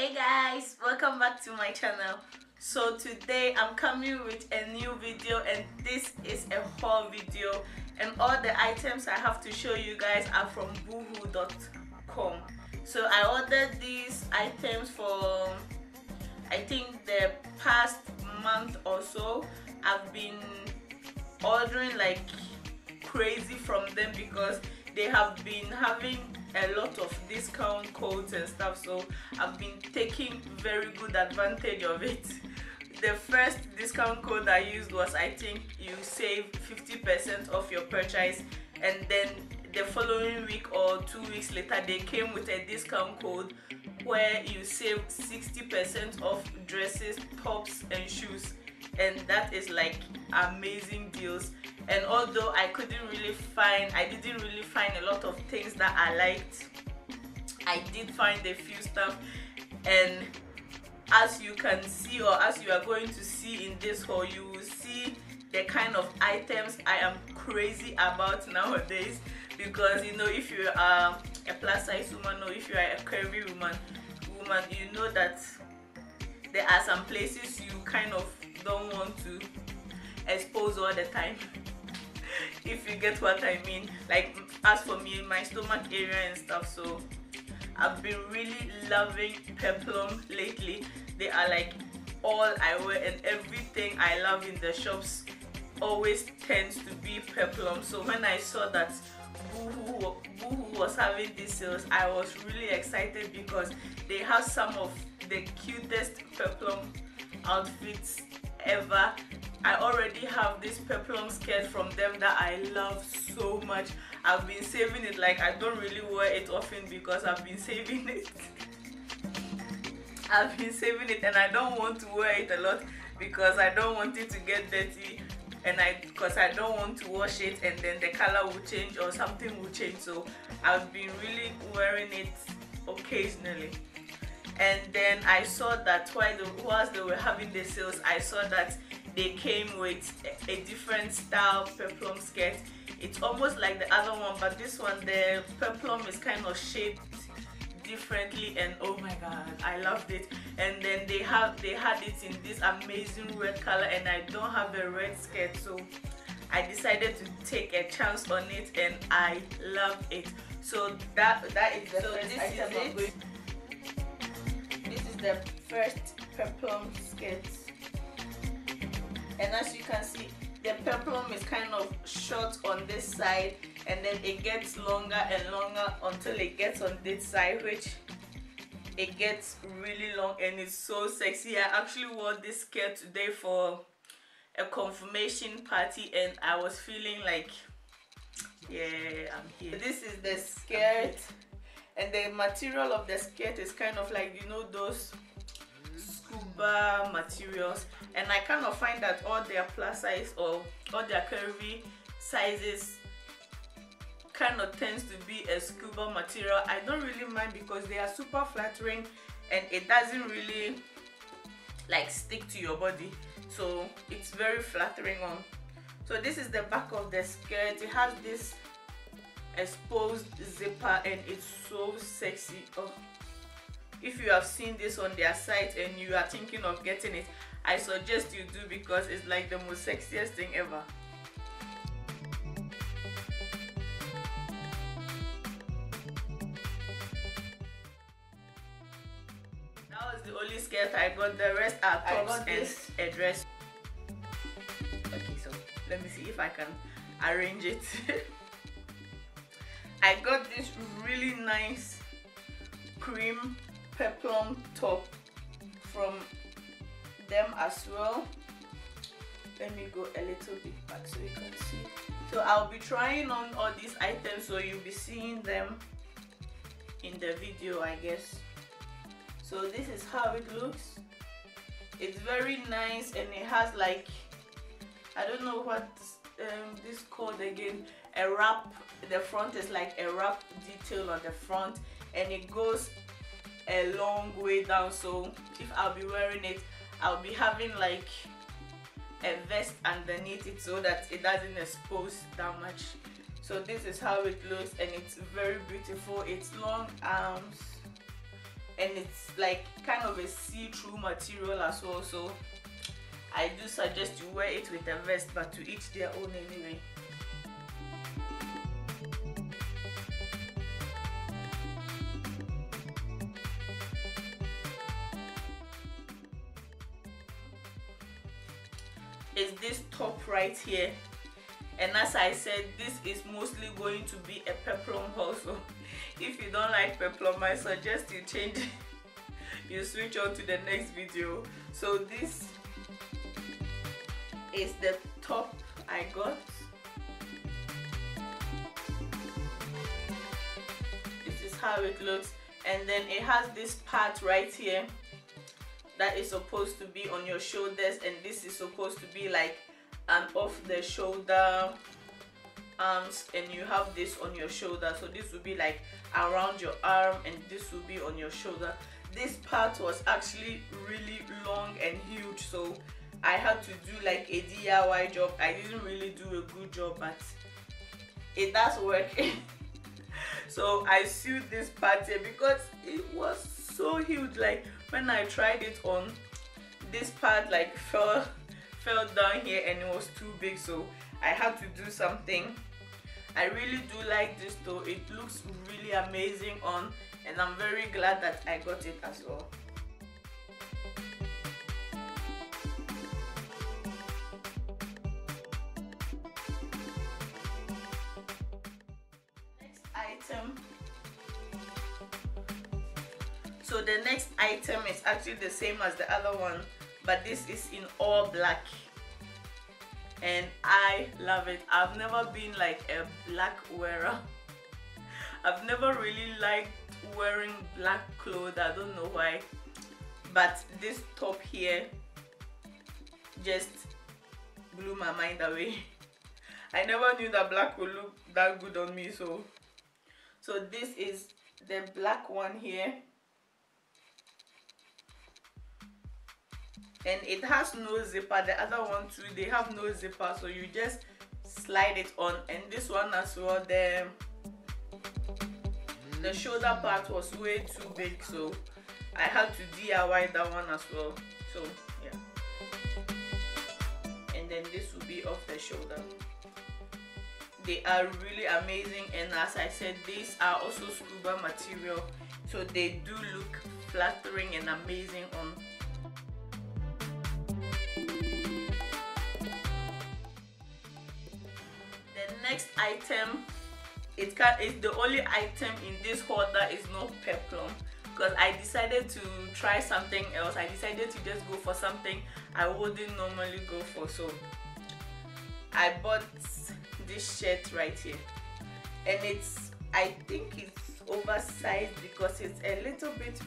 Hey guys, welcome back to my channel. So today I'm coming with a new video, and this is a haul video, and all the items I have to show you guys are from boohoo.com. So I ordered these items for I think the past month or so. I've been ordering like crazy from them because they have been having a lot of discount codes and stuff, so I've been taking very good advantage of it. The first discount code I used was, I think you save 50% off your purchase, and then the following week or 2 weeks later they came with a discount code where you save 60% off dresses, tops and shoes, and that is like amazing deals. And although I didn't really find a lot of things that I liked, I did find a few stuff, and as you can see, or as you are going to see in this haul, you will see the kind of items I am crazy about nowadays. Because you know, if you are a plus size woman or if you are a curvy woman, you know that there are some places you kind of don't want to expose all the time. If you get what I mean. Like, as for me, my stomach area and stuff, so I've been really loving peplum lately. They are like all I wear, and everything I love in the shops always tends to be peplum. So when I saw that Boohoo was having these sales, I was really excited because they have some of the cutest peplum outfits ever. I already have this peplum skirt from them that I love so much. I've been saving it. Like, I don't really wear it often because I've been saving it. And I don't want to wear it a lot because I don't want it to get dirty, and because I don't want to wash it and then the color will change or something will change. So I've been really wearing it occasionally. And then I saw that whilst they were having the sales, I saw that they came with a different style peplum skirt. It's almost like the other one, but this one, the peplum is kind of shaped differently, and oh my god, I loved it. And then they had it in this amazing red color, and I don't have a red skirt, so I decided to take a chance on it, and I love it. So that is the first item I'm going. This is the first peplum skirt, and as you can see, the peplum is kind of short on this side, and then it gets longer and longer until it gets on this side, which it gets really long, and it's so sexy. I actually wore this skirt today for a confirmation party, and I was feeling like, yeah, I'm here. This is the skirt, and the material of the skirt is kind of like, you know, those scuba materials, and I kind of find that all their plus size or all their curvy sizes kind of tends to be a scuba material. I don't really mind because they are super flattering, and it doesn't really like stick to your body, so it's very flattering on. So this is the back of the skirt. It has this exposed zipper, and it's so sexy. Oh, if you have seen this on their site and you are thinking of getting it, I suggest you do, because it's like the most sexiest thing ever. That was the only skirt I got. The rest are tops and a dress. Okay, so let me see if I can arrange it. I got this really nice cream peplum top from them as well. Let me go a little bit back so you can see. So I'll be trying on all these items, so you'll be seeing them in the video, I guess. So this is how it looks. It's very nice, and it has like, I don't know what this called again, a wrap. The front is like a wrap detail on the front, and it goes a long way down. So if I'll be wearing it, I'll be having like a vest underneath it so that it doesn't expose that much. So this is how it looks, and it's very beautiful. It's long arms, and it's like kind of a see-through material as well, so I do suggest you wear it with a vest, but to each their own anyway. Is this top right here, and as I said, this is mostly going to be a peplum haul, so if you don't like peplum, I suggest you change you switch on to the next video. So this is the top I got. This is how it looks, and then it has this part right here that is supposed to be on your shoulders, and this is supposed to be like an off the shoulder arms, and you have this on your shoulder, so this will be like around your arm and this will be on your shoulder. This part was actually really long and huge, so I had to do like a DIY job. I didn't really do a good job, but it does work. So I sewed this part here because it was so huge. Like when I tried it on, this part like fell down here and it was too big, so I had to do something. I really do like this though. It looks really amazing on, and I'm very glad that I got it as well. Next item. So the next item is actually the same as the other one, but this is in all black, and I love it. I've never been like a black wearer. I've never really liked wearing black clothes. I don't know why, but this top here just blew my mind away. I never knew that black would look that good on me. So this is the black one here, and it has no zipper. The other one too, they have no zipper, so you just slide it on. And this one as well, the shoulder part was way too big, so I had to DIY that one as well. So yeah, and then this will be off the shoulder. They are really amazing, and as I said, these are also scuba material, so they do look flattering and amazing on. Next item, it's the only item in this haul that is not peplum, because I decided to try something else. I decided to just go for something I wouldn't normally go for, so I bought this shirt right here, and I think it's oversized because it's a little bit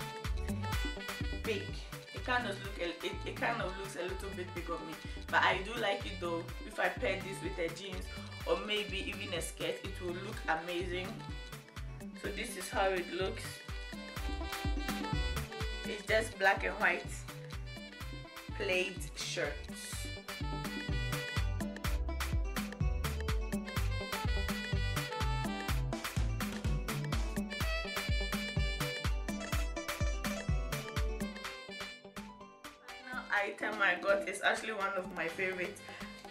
big. It kind of looks a little bit big on me, but I do like it though. If I pair this with a jeans or maybe even a skirt, it will look amazing. So this is how it looks. It's just black and white plaid shirt. Item I got is actually one of my favorites.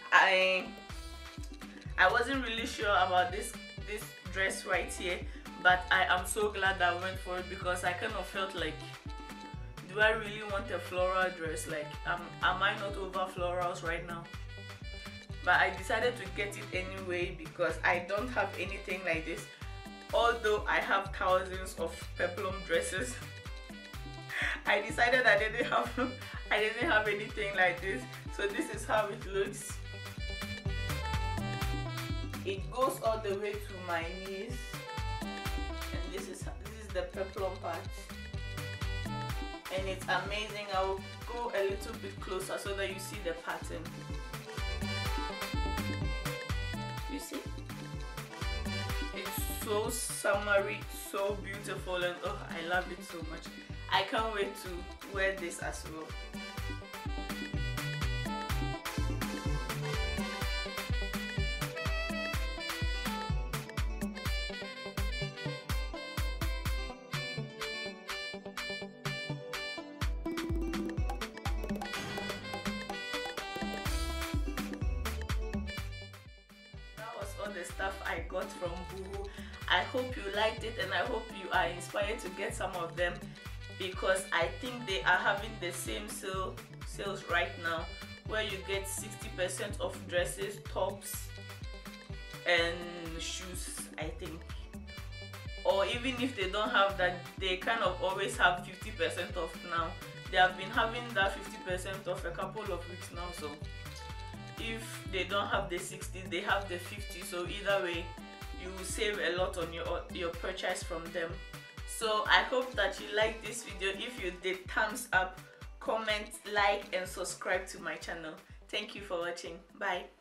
I wasn't really sure about this dress right here, but I am so glad that I went for it, because I kind of felt like, do I really want a floral dress? Like, am I not over florals right now? But I decided to get it anyway because I don't have anything like this, although I have thousands of peplum dresses. I decided I didn't have anything like this, so this is how it looks. It goes all the way to my knees, and this is the peplum part, and it's amazing. I will go a little bit closer so that you see the pattern. You see, it's so summery, so beautiful, and oh, I love it so much. I can't wait to wear this as well. the stuff I got from Boohoo. I hope you liked it, and I hope you are inspired to get some of them, because I think they are having the same sales right now, where you get 60% off dresses, tops and shoes, I think. Or even if they don't have that, they kind of always have 50% off now. They have been having that 50% off a couple of weeks now, so if they don't have the 60, they have the 50, so either way you will save a lot on your purchase from them. So I hope that you like this video. If you did, thumbs up, comment, like and subscribe to my channel. Thank you for watching. Bye.